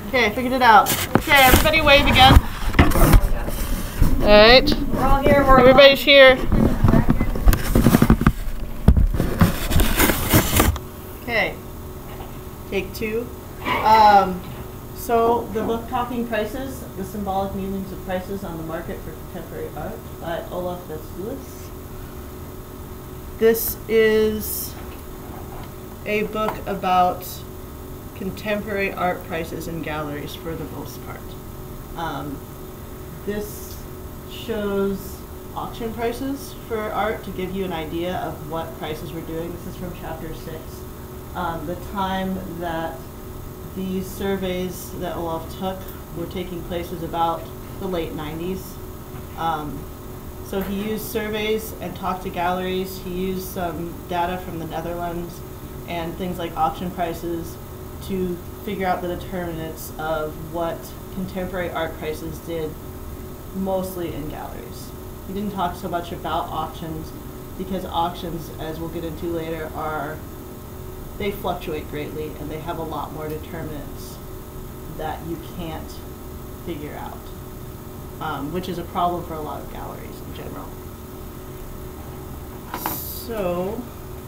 Okay, I figured it out. Okay, everybody wave again. Alright. We're all here. Everybody's here. Okay. Take two. So the book Talking Prices, The Symbolic Meanings of Prices on the Market for Contemporary Art by Olav Velthuis. This is a book about contemporary art prices in galleries for the most part. This shows auction prices for art to give you an idea of what prices we're doing. This is from chapter 6. The time that these surveys that Olav took were taking place was about the late 90s. So he used surveys and talked to galleries. He used some data from the Netherlands and things like auction prices to figure out the determinants of what contemporary art prices did mostly in galleries. He didn't talk so much about auctions because auctions, as we'll get into later, they fluctuate greatly and they have a lot more determinants that you can't figure out, which is a problem for a lot of galleries in general. So,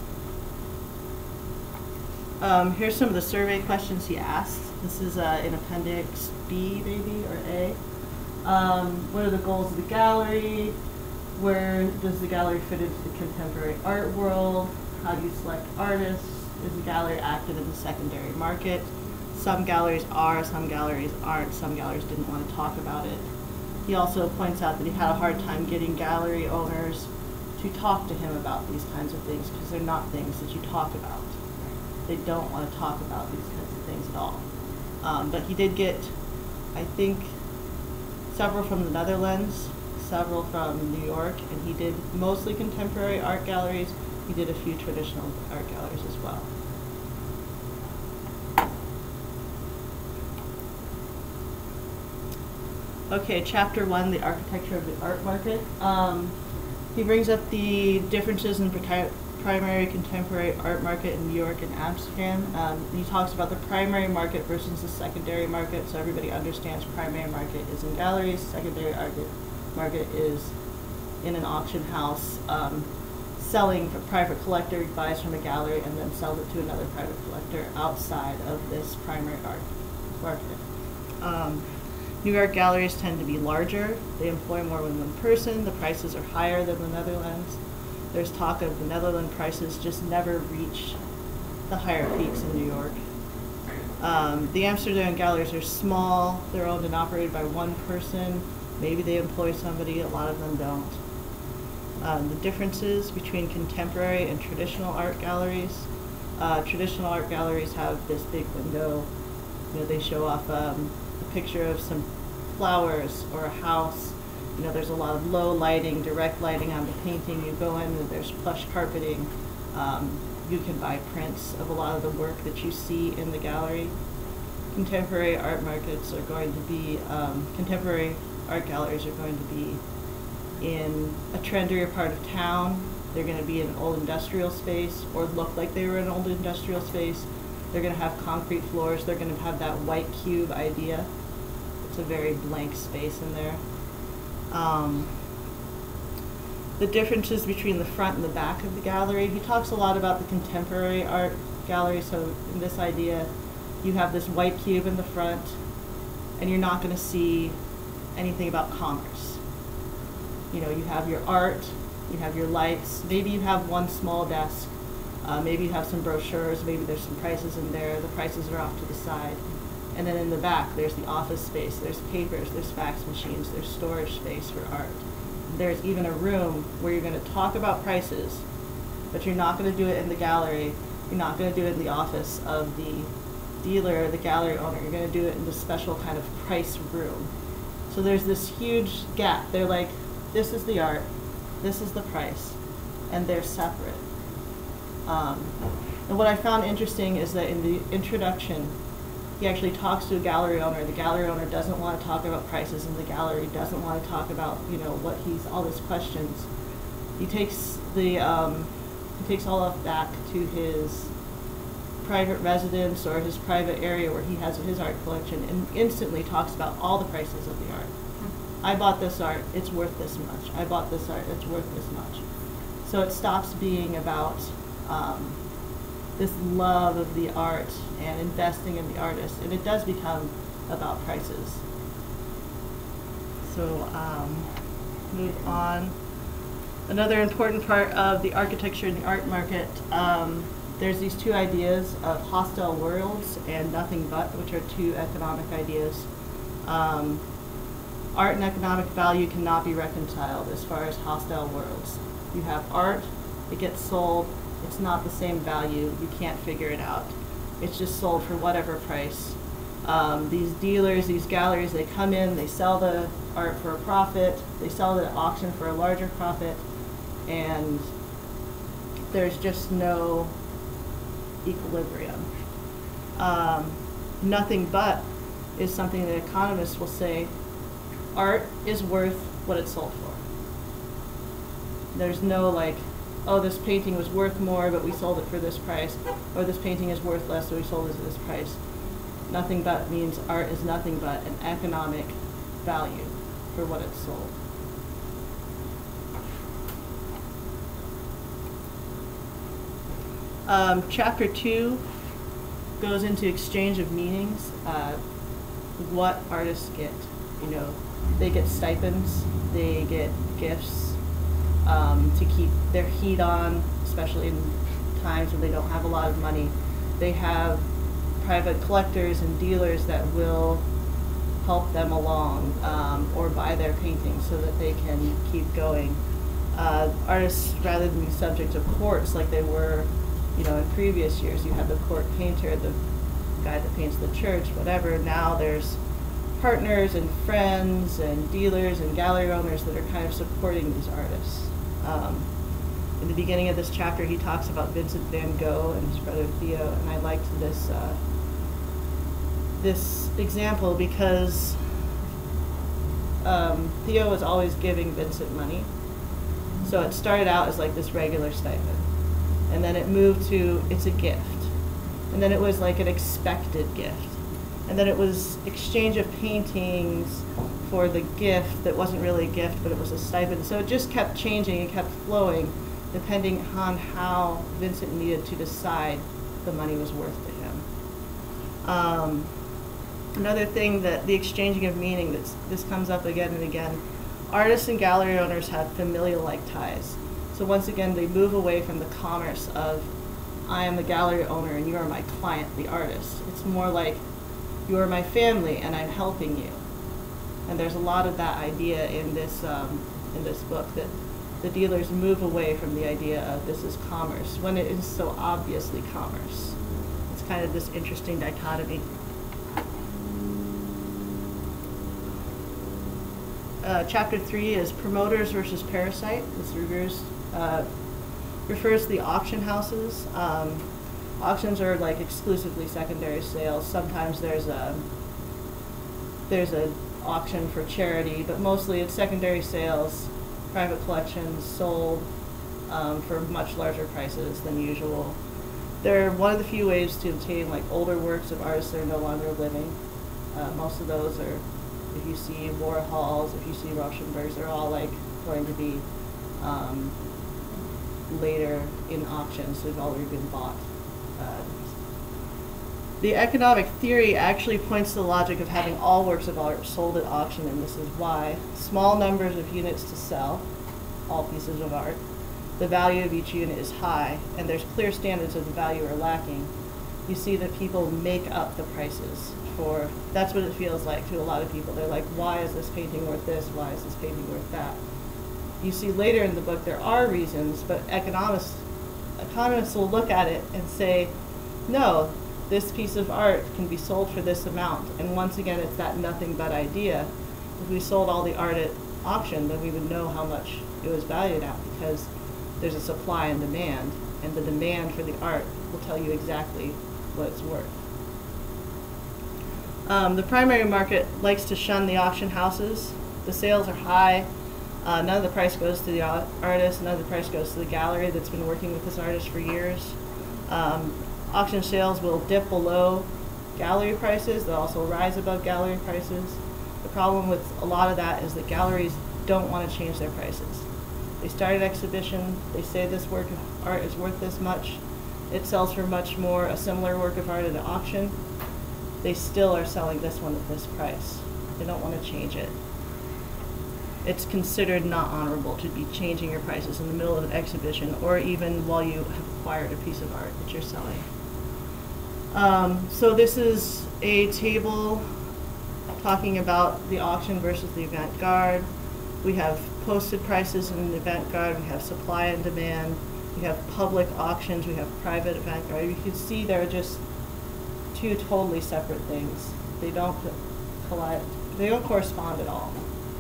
here's some of the survey questions he asked. This is in Appendix B, maybe, or A. What are the goals of the gallery? Where does the gallery fit into the contemporary art world? How do you select artists? Is the gallery active in the secondary market? Some galleries are, some galleries aren't. Some galleries didn't want to talk about it. He also points out that he had a hard time getting gallery owners to talk to him about these kinds of things because they're not things that you talk about. They don't want to talk about these kinds of things at all. But he did get, I think, several from the Netherlands, several from New York, and he did mostly contemporary art galleries. He did a few traditional art galleries as well. Okay, chapter 1, the architecture of the art market. He brings up the differences in primary contemporary art market in New York and Amsterdam. He talks about the primary market versus the secondary market, so everybody understands primary market is in galleries, secondary market is in an auction house. Selling, a private collector buys from a gallery and then sells it to another private collector outside of this primary art market. New York galleries tend to be larger. They employ more than one person. The prices are higher than the Netherlands. There's talk of the Netherlands prices just never reach the higher peaks in New York. The Amsterdam galleries are small. They're owned and operated by one person. Maybe they employ somebody, a lot of them don't. The differences between contemporary and traditional art galleries. Traditional art galleries have this big window. You know, they show off a picture of some flowers or a house. You know, there's a lot of low lighting, direct lighting on the painting. You go in and there's plush carpeting. You can buy prints of a lot of the work that you see in the gallery. Contemporary art markets are going to be, contemporary art galleries are going to be in a trendier part of town. They're going to be in an old industrial space or look like they were in an old industrial space. They're going to have concrete floors. They're going to have that white cube idea. It's a very blank space in there. The differences between the front and the back of the gallery. He talks a lot about the contemporary art gallery. So in this idea, you have this white cube in the front and you're not going to see anything about commerce. You know, you have your art, you have your lights, maybe you have one small desk, maybe you have some brochures, maybe there's some prices in there, the prices are off to the side. And then in the back, there's the office space, there's papers, there's fax machines, there's storage space for art. There's even a room where you're going to talk about prices, but you're not going to do it in the gallery, you're not going to do it in the office of the dealer or the gallery owner, you're going to do it in this special kind of price room. So there's this huge gap. They're like, this is the art, this is the price, and they're separate. And what I found interesting is that in the introduction, he actually talks to a gallery owner. The gallery owner doesn't want to talk about prices, and the gallery doesn't want to talk about, you know, what all his questions. He takes Olav back to his private residence or his private area where he has his art collection and instantly talks about all the prices of the art. I bought this art, it's worth this much. I bought this art, it's worth this much. So it stops being about this love of the art and investing in the artist, and it does become about prices. So move on. Another important part of the architecture and the art market, there's these two ideas of hostile worlds and nothing but, which are two economic ideas. Art and economic value cannot be reconciled as far as hostile worlds. You have art, it gets sold, it's not the same value, you can't figure it out. It's just sold for whatever price. These dealers, these galleries, they come in, they sell the art for a profit, they sell it at auction for a larger profit, and there's just no equilibrium. Nothing but is something that economists will say art is worth what it's sold for. There's no like, oh, this painting was worth more, but we sold it for this price, or this painting is worth less, so we sold it at this price. Nothing but means art is nothing but an economic value for what it's sold. Chapter 2 goes into exchange of meanings, what artists get. You know, they get stipends, they get gifts to keep their heat on, especially in times when they don't have a lot of money. They have private collectors and dealers that will help them along or buy their paintings so that they can keep going. Artists, rather than be subject to courts like they were, you know, in previous years, you had the court painter, the guy that paints the church, whatever. Now there's partners and friends and dealers and gallery owners that are kind of supporting these artists. In the beginning of this chapter, he talks about Vincent van Gogh and his brother Theo, and I liked this this example because Theo was always giving Vincent money. So it started out as like this regular stipend, and then it moved to it's a gift, and then it was like an expected gift, and then it was exchange of paintings for the gift that wasn't really a gift, but it was a stipend. So it just kept changing and kept flowing depending on how Vincent needed to decide the money was worth to him. Another thing that the exchanging of meaning, this comes up again and again, artists and gallery owners have familial-like ties. So once again, they move away from the commerce of, I am the gallery owner and you are my client, the artist. It's more like, you are my family and I'm helping you. And there's a lot of that idea in this book, that the dealers move away from the idea of this is commerce, when it is so obviously commerce. It's kind of this interesting dichotomy. Chapter 3 is promoters versus parasite. This refers to the auction houses. Auctions are like exclusively secondary sales. Sometimes there's an auction for charity, but mostly it's secondary sales, private collections sold for much larger prices than usual. They're one of the few ways to obtain like older works of artists that are no longer living. Most of those are, if you see Warhols, if you see Rauschenbergs, they're all like going to be later in auctions, so they've already been bought. The economic theory actually points to the logic of having all works of art sold at auction, and this is why. Small numbers of units to sell, all pieces of art. The value of each unit is high, and there's clear standards of the value are lacking. You see that people make up the prices for, that's what it feels like to a lot of people. They're like, why is this painting worth this? Why is this painting worth that? You see later in the book there are reasons, but economists will look at it and say, no, this piece of art can be sold for this amount. And once again, it's that nothing but idea. If we sold all the art at auction, then we would know how much it was valued at, because there's a supply and demand, and the demand for the art will tell you exactly what it's worth. The primary market likes to shun the auction houses. The sales are high. None of the price goes to the artist, none of the price goes to the gallery that's been working with this artist for years. Auction sales will dip below gallery prices. They'll also rise above gallery prices. The problem with a lot of that is that galleries don't want to change their prices. They start an exhibition, they say this work of art is worth this much. It sells for much more, a similar work of art at an auction. They still are selling this one at this price. They don't want to change it. It's considered not honorable to be changing your prices in the middle of an exhibition or even while you have acquired a piece of art that you're selling. So this is a table talking about the auction versus the avant-garde. We have posted prices in the avant-garde, we have supply and demand, we have public auctions, we have private avant-garde. You can see they're just two totally separate things. They don't collide, they don't correspond at all.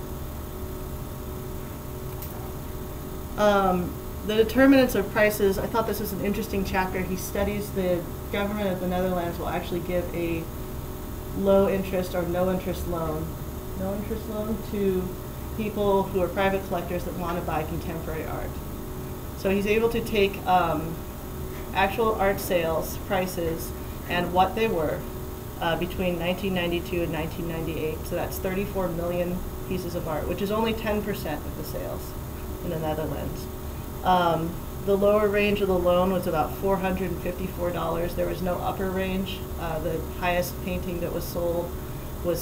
The determinants of prices, I thought this was an interesting chapter. He studies the government of the Netherlands will actually give a low interest or no interest loan to people who are private collectors that want to buy contemporary art. So he's able to take actual art sales prices and what they were between 1992 and 1998. So that's 34 million pieces of art, which is only 10% of the sales in the Netherlands. The lower range of the loan was about $454. There was no upper range. The highest painting that was sold was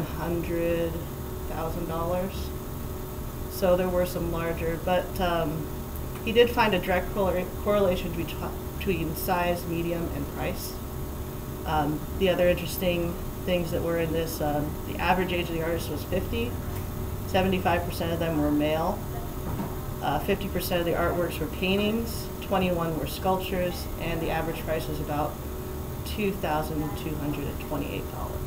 $700,000. So there were some larger, but he did find a direct correlation between size, medium, and price. The other interesting things that were in this, the average age of the artist was 50. 75% of them were male. 50% of the artworks were paintings, 21 were sculptures, and the average price was about $2,228.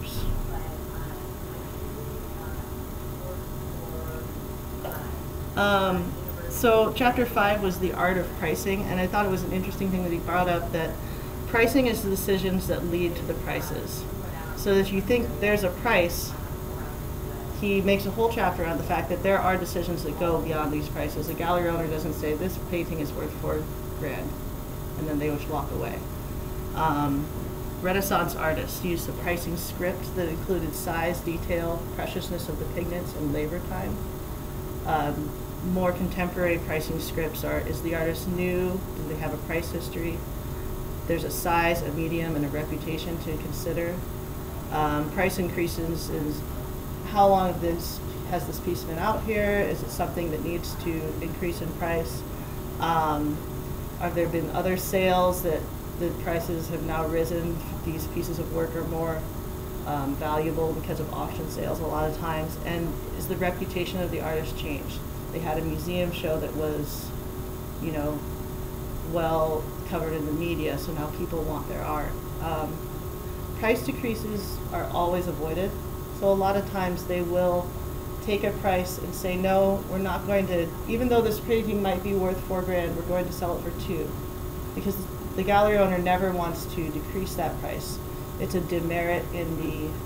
So chapter 5 was the art of pricing, and I thought it was an interesting thing that he brought up, that pricing is the decisions that lead to the prices. So if you think there's a price, he makes a whole chapter on the fact that there are decisions that go beyond these prices. A gallery owner doesn't say this painting is worth $4,000 and then they just walk away. Renaissance artists used a pricing script that included size, detail, preciousness of the pigments, and labor time. More contemporary pricing scripts are, is the artist new? Do they have a price history? There's a size, a medium, and a reputation to consider. Price increases is how long has this piece been out here? Is it something that needs to increase in price? Have there been other sales that the prices have now risen? These pieces of work are more valuable because of auction sales a lot of times. And is the reputation of the artist changed? They had a museum show that was, you know, well covered in the media, so now people want their art. Price decreases are always avoided. So a lot of times they will take a price and say, no, we're not going to, even though this painting might be worth $4,000, we're going to sell it for $2,000. Because the gallery owner never wants to decrease that price. It's a demerit in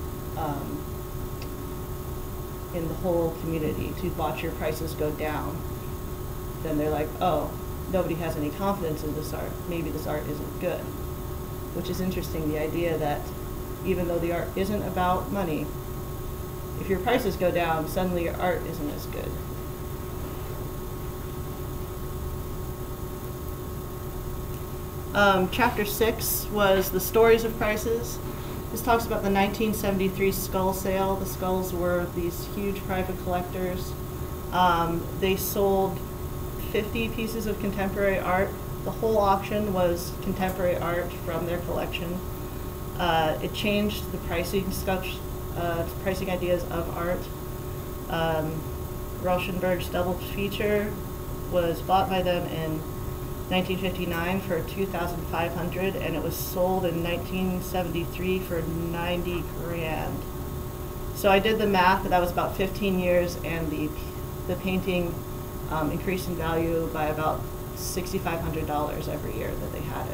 the whole community to watch your prices go down. Then they're like, oh, nobody has any confidence in this art. Maybe this art isn't good. Which is interesting, the idea that even though the art isn't about money, if your prices go down, suddenly your art isn't as good. Chapter 6 was the stories of prices. This talks about the 1973 skull sale. The skulls were these huge private collectors. They sold 50 pieces of contemporary art. The whole auction was contemporary art from their collection. It changed the pricing ideas of art. Rauschenberg's double feature was bought by them in 1959 for $2,500, and it was sold in 1973 for $90,000. So I did the math, and that was about 15 years, and the painting increased in value by about $6,500 every year that they had it.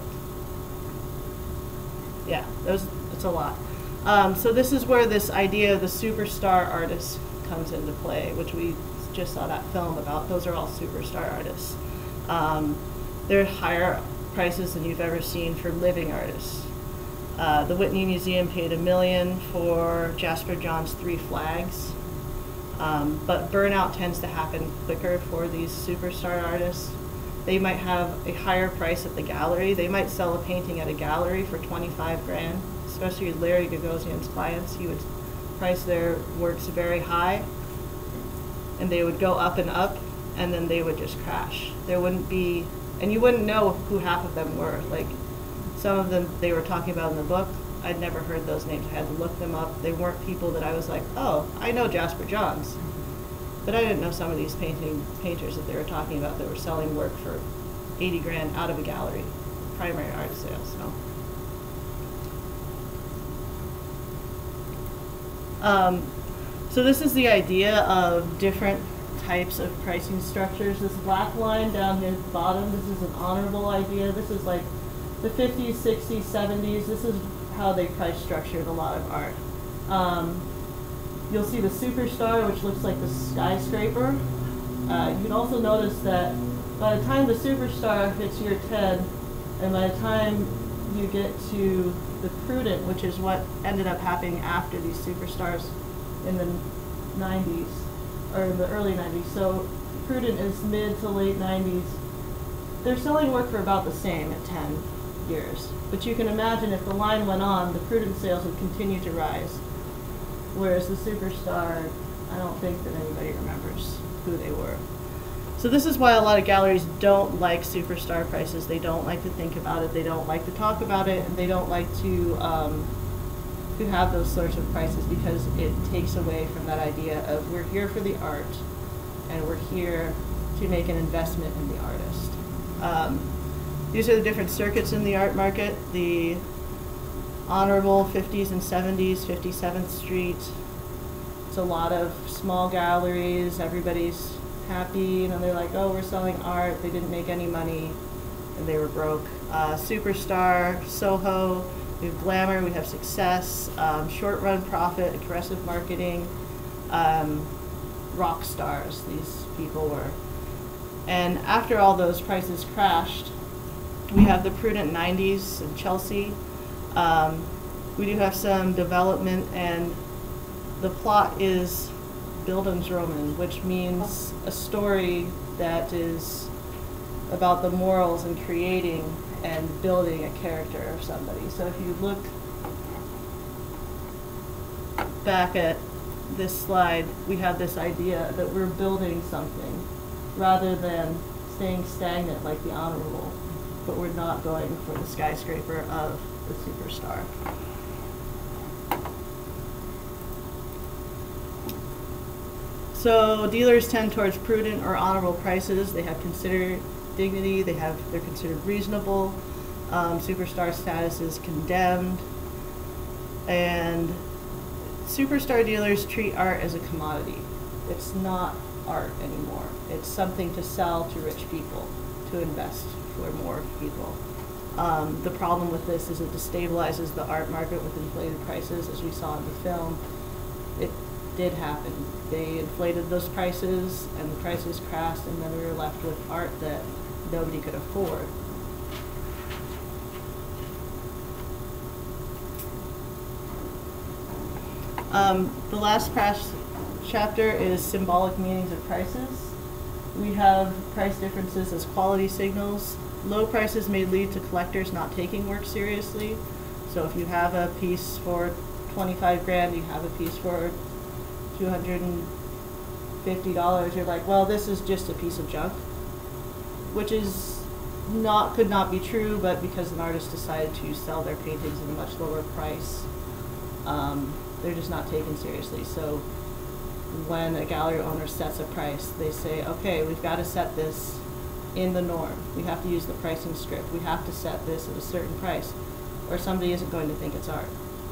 Yeah, it's a lot. So this is where this idea of the superstar artist comes into play, which we just saw that film about. Those are all superstar artists. They're higher prices than you've ever seen for living artists. The Whitney Museum paid $1 million for Jasper John's 3 Flags. But burnout tends to happen quicker for these superstar artists. They might have a higher price at the gallery. They might sell a painting at a gallery for 25 grand, especially Larry Gagosian's clients. He would price their works very high, and they would go up, and then they would just crash. There wouldn't be, and you wouldn't know who half of them were. Like, some of them they were talking about in the book, I'd never heard those names. I had to look them up. They weren't people that I was like, oh, I know Jasper Johns. But I didn't know some of these painters that they were talking about that were selling work for 80 grand out of a gallery, primary art sales. So this is the idea of different types of pricing structures. This black line down here at the bottom, this is an honorable idea. This is like the 50s, 60s, 70s. This is how they price structured a lot of art. You'll see the superstar, which looks like the skyscraper. You can also notice that by the time the superstar hits year 10, and by the time you get to the prudent, which is what ended up happening after these superstars in the 90s, or in the early 90s. So prudent is mid to late 90s. They're selling work for about the same at 10 years. But you can imagine if the line went on, the prudent sales would continue to rise. Whereas the superstar, I don't think that anybody remembers who they were. So this is why a lot of galleries don't like superstar prices. They don't like to think about it. They don't like to talk about it, and they don't like to have those sorts of prices, because it takes away from that idea of we're here for the art, and we're here to make an investment in the artist. These are the different circuits in the art market. The honorable 50s and 70s, 57th Street. It's a lot of small galleries. Everybody's happy, and they're like, oh, we're selling art. They didn't make any money, and they were broke. Superstar, Soho, we have glamour, we have success, short run profit, aggressive marketing, rock stars, these people were. And after all those prices crashed, we have the prudent 90s in Chelsea. We do have some development, and the plot is Bildungsroman, which means a story that is about the morals and creating and building a character of somebody. So if you look back at this slide, we have this idea that we're building something rather than staying stagnant like the honorable, but we're not going for the skyscraper of the superstar. So dealers tend towards prudent or honorable prices. They have considered dignity. They're considered reasonable. Superstar status is condemned. And superstar dealers treat art as a commodity. It's not art anymore. It's something to sell to rich people, to invest for more people. The problem with this is it destabilizes the art market with inflated prices, as we saw in the film. It did happen. They inflated those prices, and the prices crashed, and then we were left with art that nobody could afford. The last chapter is symbolic meanings of prices. We have price differences as quality signals. Low prices may lead to collectors not taking work seriously. So if you have a piece for 25 grand, you have a piece for $250, you're like, well, this is just a piece of junk, which is could not be true, but because an artist decided to sell their paintings at a much lower price, they're just not taken seriously. So when a gallery owner sets a price, they say, okay, we've got to set this in the norm. We have to use the pricing script. We have to set this at a certain price, or somebody isn't going to think it's art.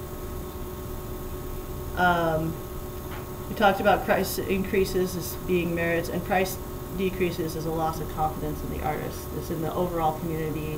We talked about price increases as being merits, and price decreases as a loss of confidence in the artist. It's in the overall community,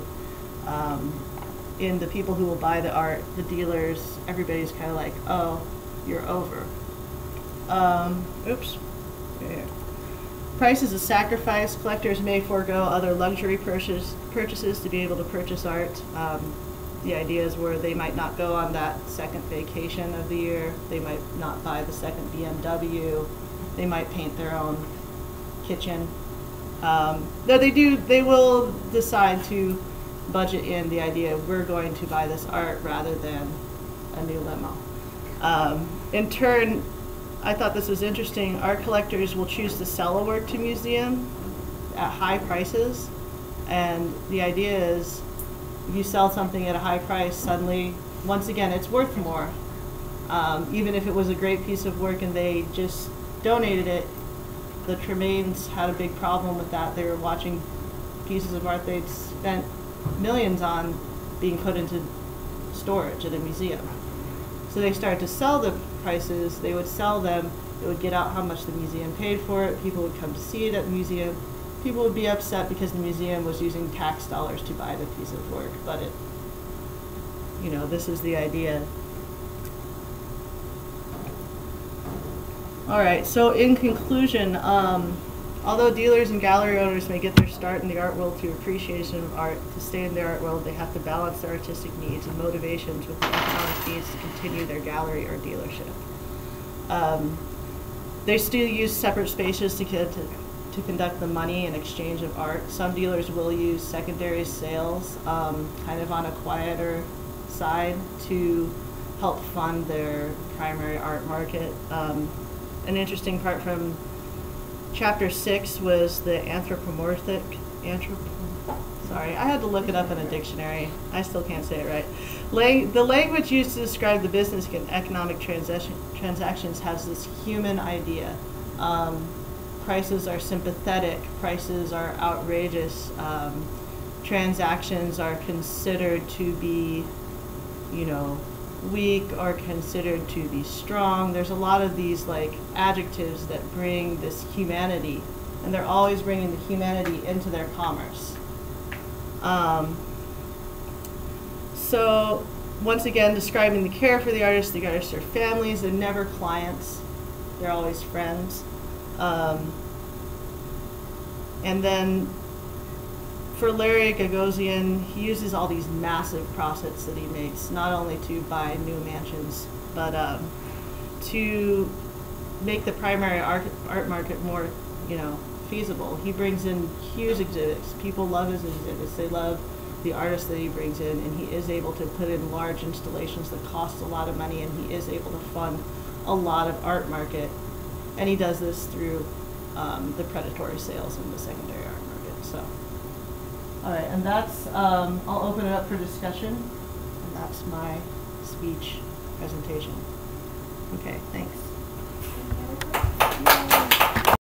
in the people who will buy the art, the dealers. Everybody's kind of like, oh, you're over. Oops. Here. Price is a sacrifice. Collectors may forego other luxury purchases to be able to purchase art. The idea is where they might not go on that second vacation of the year. They might not buy the second BMW. They might paint their own kitchen. No, they will decide to budget in the idea we're going to buy this art rather than a new limo. In turn, I thought this was interesting. Art collectors will choose to sell a work to museum at high prices, and the idea is if you sell something at a high price, suddenly, once again, it's worth more. Even if it was a great piece of work and they just donated it, the Tremaines had a big problem with that. They were watching pieces of art they'd spent millions on being put into storage at a museum. So they started to sell the prices. They would sell them. It would get out how much the museum paid for it. People would come to see it at the museum. People would be upset because the museum was using tax dollars to buy the piece of work. But it, you know, this is the idea. All right, so in conclusion, although dealers and gallery owners may get their start in the art world through appreciation of art, to stay in the art world, they have to balance their artistic needs and motivations with the economic needs to continue their gallery or dealership. They still use separate spaces to conduct the money and exchange of art. Some dealers will use secondary sales, kind of on a quieter side, to help fund their primary art market. An interesting part from Chapter 6 was the sorry, I had to look it up in a dictionary. I still can't say it right. The language used to describe the business and economic transactions has this human idea. Prices are sympathetic. Prices are outrageous. Transactions are considered to be, you know, weak or considered to be strong. There's a lot of these like adjectives that bring this humanity, and they're always bringing the humanity into their commerce. So once again, describing the care for the artists are families. They're never clients. They're always friends. And then for Larry Gagosian, he uses all these massive profits that he makes, not only to buy new mansions, but to make the primary art market more, you know, feasible. He brings in huge exhibits. People love his exhibits. They love the artists that he brings in, and he is able to put in large installations that cost a lot of money, and he is able to fund a lot of art market. And he does this through the predatory sales in the secondary art market. So, all right, and that's, I'll open it up for discussion, and that's my speech presentation. Okay, thanks.